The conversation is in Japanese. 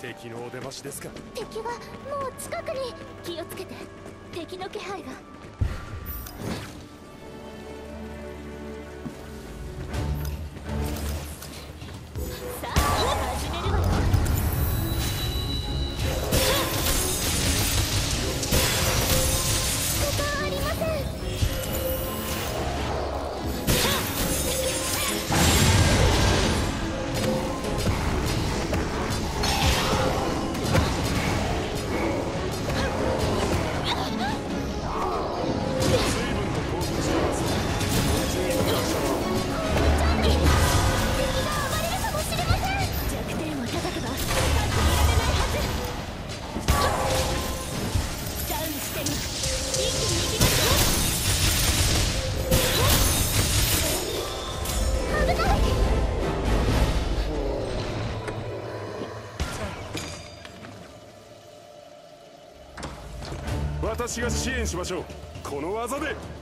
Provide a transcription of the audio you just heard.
敵のお出ましですか。 敵はもう近くに。気をつけて。敵の気配が。さあ始めるわよ。仕方ありません。 私が支援しましょう。この技で。